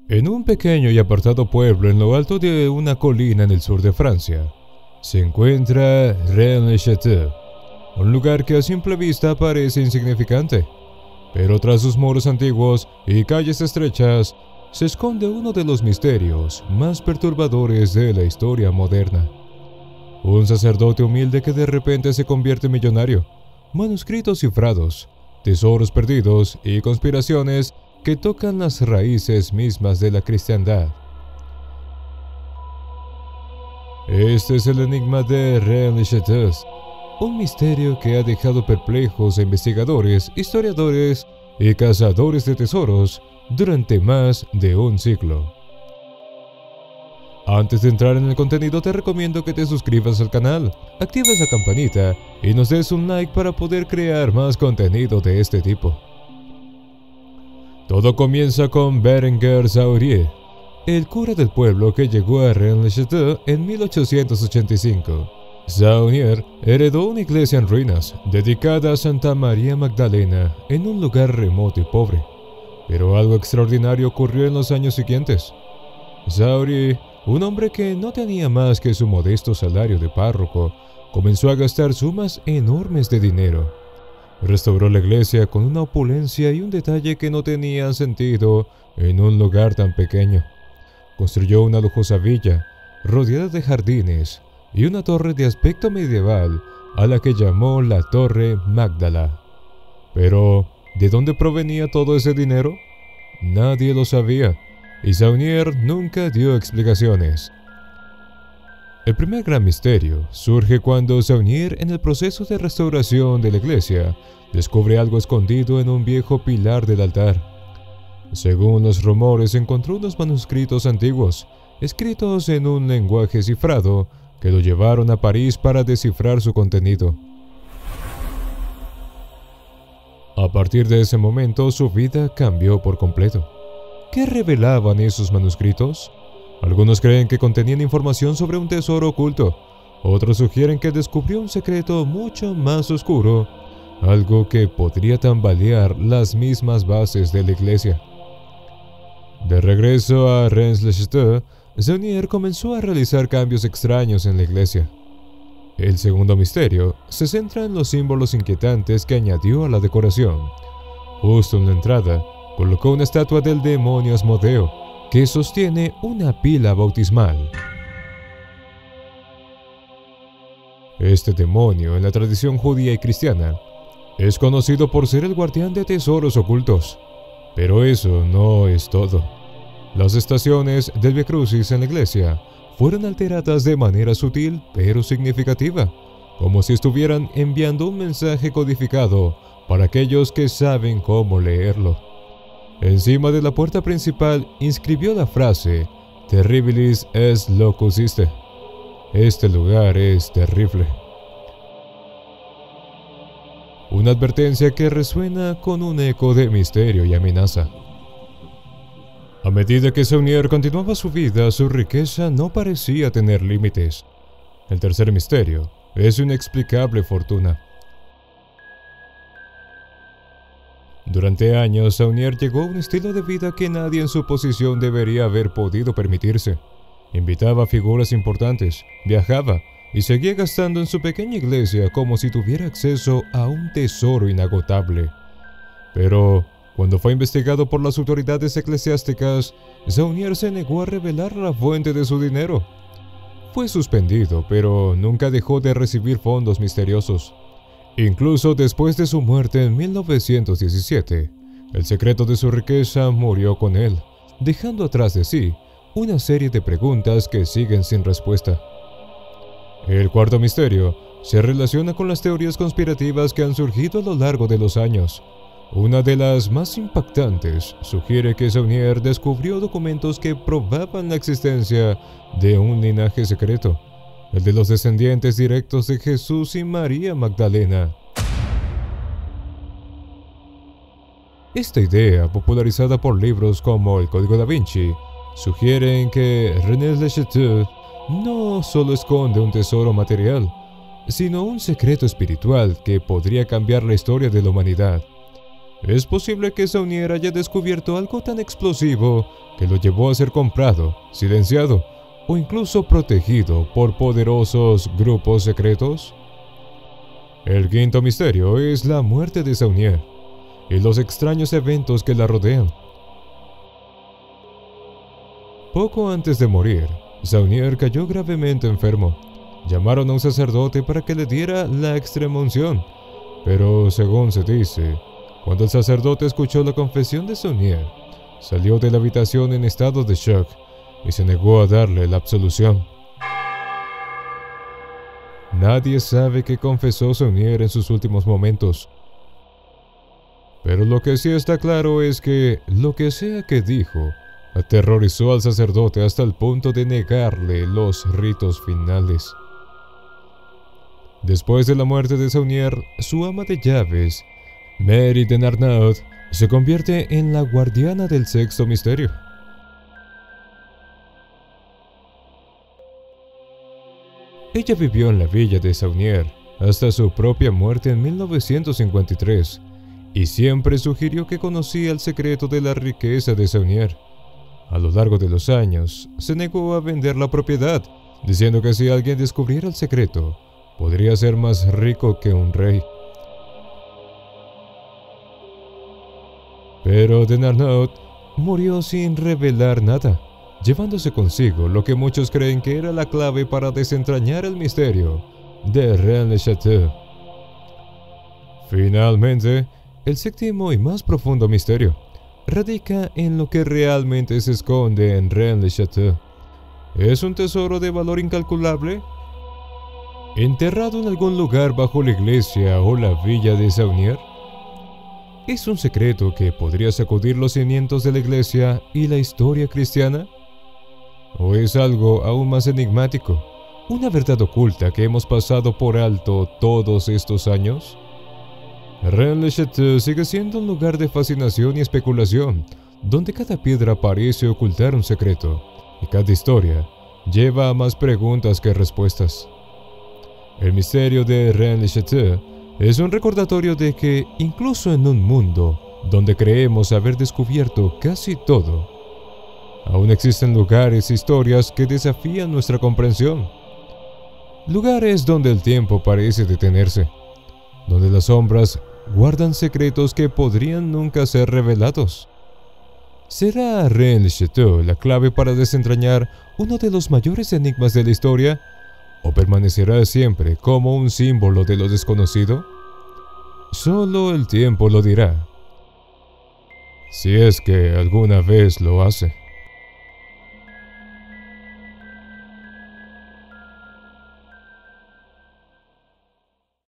En un pequeño y apartado pueblo en lo alto de una colina en el sur de Francia, se encuentra Rennes-le-Château, un lugar que a simple vista parece insignificante, pero tras sus muros antiguos y calles estrechas se esconde uno de los misterios más perturbadores de la historia moderna. Un sacerdote humilde que de repente se convierte en millonario, manuscritos cifrados, tesoros perdidos y conspiraciones que tocan las raíces mismas de la cristiandad. Este es el enigma de Rennes-le-Château, un misterio que ha dejado perplejos a investigadores, historiadores y cazadores de tesoros durante más de un siglo. Antes de entrar en el contenido, te recomiendo que te suscribas al canal, actives la campanita y nos des un like para poder crear más contenido de este tipo. Todo comienza con Berenguer Saurier, el cura del pueblo que llegó a Rennes-le-Château en 1885. Saunier heredó una iglesia en ruinas, dedicada a Santa María Magdalena, en un lugar remoto y pobre. Pero algo extraordinario ocurrió en los años siguientes. Saurier, un hombre que no tenía más que su modesto salario de párroco, comenzó a gastar sumas enormes de dinero. Restauró la iglesia con una opulencia y un detalle que no tenían sentido en un lugar tan pequeño. Construyó una lujosa villa, rodeada de jardines, y una torre de aspecto medieval, a la que llamó la Torre Magdala. Pero, ¿de dónde provenía todo ese dinero? Nadie lo sabía, y Saunier nunca dio explicaciones. El primer gran misterio surge cuando Saunier, en el proceso de restauración de la iglesia, descubre algo escondido en un viejo pilar del altar. Según los rumores, encontró unos manuscritos antiguos, escritos en un lenguaje cifrado, que lo llevaron a París para descifrar su contenido. A partir de ese momento, su vida cambió por completo. ¿Qué revelaban esos manuscritos? Algunos creen que contenían información sobre un tesoro oculto. Otros sugieren que descubrió un secreto mucho más oscuro, algo que podría tambalear las mismas bases de la iglesia. De regreso a Rennes-le-Château, Saunier comenzó a realizar cambios extraños en la iglesia. El segundo misterio se centra en los símbolos inquietantes que añadió a la decoración. Justo en la entrada, colocó una estatua del demonio Asmodeo, que sostiene una pila bautismal. Este demonio, en la tradición judía y cristiana, es conocido por ser el guardián de tesoros ocultos. Pero eso no es todo. Las estaciones del Via Crucis en la iglesia fueron alteradas de manera sutil pero significativa, como si estuvieran enviando un mensaje codificado para aquellos que saben cómo leerlo. Encima de la puerta principal inscribió la frase Terribilis est locus iste. Este lugar es terrible. Una advertencia que resuena con un eco de misterio y amenaza. A medida que Saunier continuaba su vida, su riqueza no parecía tener límites. El tercer misterio es su inexplicable fortuna. Durante años, Saunier llegó a un estilo de vida que nadie en su posición debería haber podido permitirse. Invitaba a figuras importantes, viajaba y seguía gastando en su pequeña iglesia como si tuviera acceso a un tesoro inagotable. Pero, cuando fue investigado por las autoridades eclesiásticas, Saunier se negó a revelar la fuente de su dinero. Fue suspendido, pero nunca dejó de recibir fondos misteriosos. Incluso después de su muerte en 1917, el secreto de su riqueza murió con él, dejando atrás de sí una serie de preguntas que siguen sin respuesta. El cuarto misterio se relaciona con las teorías conspirativas que han surgido a lo largo de los años. Una de las más impactantes sugiere que Saunier descubrió documentos que probaban la existencia de un linaje secreto, el de los descendientes directos de Jesús y María Magdalena. Esta idea, popularizada por libros como El Código da Vinci, sugiere que Rennes-le-Château no solo esconde un tesoro material, sino un secreto espiritual que podría cambiar la historia de la humanidad. Es posible que Saunier haya descubierto algo tan explosivo que lo llevó a ser comprado, silenciado o incluso protegido por poderosos grupos secretos. El quinto misterio es la muerte de Saunier y los extraños eventos que la rodean. Poco antes de morir, Saunier cayó gravemente enfermo. Llamaron a un sacerdote para que le diera la extremunción, pero según se dice, cuando el sacerdote escuchó la confesión de Saunier, salió de la habitación en estado de shock y se negó a darle la absolución. Nadie sabe qué confesó Saunier en sus últimos momentos. Pero lo que sí está claro es que lo que sea que dijo, aterrorizó al sacerdote hasta el punto de negarle los ritos finales. Después de la muerte de Saunier, su ama de llaves, Mary de Narnaud, se convierte en la guardiana del sexto misterio. Ella vivió en la villa de Saunier hasta su propia muerte en 1953 y siempre sugirió que conocía el secreto de la riqueza de Saunier. A lo largo de los años, se negó a vender la propiedad, diciendo que si alguien descubriera el secreto, podría ser más rico que un rey. Pero de Narnaud murió sin revelar nada, llevándose consigo lo que muchos creen que era la clave para desentrañar el misterio de Rennes-le-Château. Finalmente, el séptimo y más profundo misterio radica en lo que realmente se esconde en Rennes-le-Château. ¿Es un tesoro de valor incalculable? ¿Enterrado en algún lugar bajo la iglesia o la villa de Saunier? ¿Es un secreto que podría sacudir los cimientos de la iglesia y la historia cristiana? ¿O es algo aún más enigmático, una verdad oculta que hemos pasado por alto todos estos años? Rennes-le-Château sigue siendo un lugar de fascinación y especulación, donde cada piedra parece ocultar un secreto, y cada historia lleva a más preguntas que respuestas. El misterio de Rennes-le-Château es un recordatorio de que, incluso en un mundo donde creemos haber descubierto casi todo, aún existen lugares e historias que desafían nuestra comprensión. Lugares donde el tiempo parece detenerse, donde las sombras guardan secretos que podrían nunca ser revelados. ¿Será Rennes-le-Château la clave para desentrañar uno de los mayores enigmas de la historia? ¿O permanecerá siempre como un símbolo de lo desconocido? Solo el tiempo lo dirá, si es que alguna vez lo hace.